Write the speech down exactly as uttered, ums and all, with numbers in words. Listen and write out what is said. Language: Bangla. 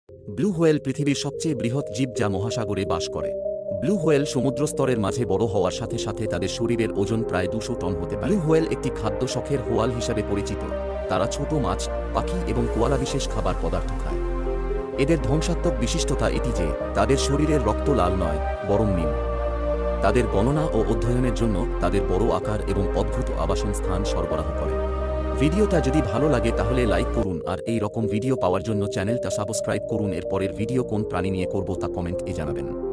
ব্লু হোয়েল পৃথিবীর সবচেয়ে বৃহৎ জীব যা মহাসাগরে বাস করে। ব্লু হোয়েল সমুদ্রস্তরের মাঝে বড় হওয়ার সাথে সাথে তাদের শরীরের ওজন প্রায় দুশো টন হতে পারে। ব্লু হোয়েল একটি খাদ্য শখের হোয়াল হিসাবে পরিচিত। তারা ছোট মাছ, পাখি এবং কোয়ালা বিশেষ খাবার পদার্থ খায়। এদের ধ্বংসাত্মক বিশিষ্টতা এটি যে তাদের শরীরের রক্ত লাল নয়, বরং নীল। তাদের গণনা ও অধ্যয়নের জন্য তাদের বড় আকার এবং অদ্ভুত আবাসন স্থান সরবরাহ করে। ভিডিওটা যদি ভালো লাগে তাহলে লাইক করুন, আর এই রকম ভিডিও পাওয়ার জন্য চ্যানেলটা সাবস্ক্রাইব করুন। এর পরের ভিডিও কোন প্রাণী নিয়ে করব তা কমেন্ট এ জানাবেন।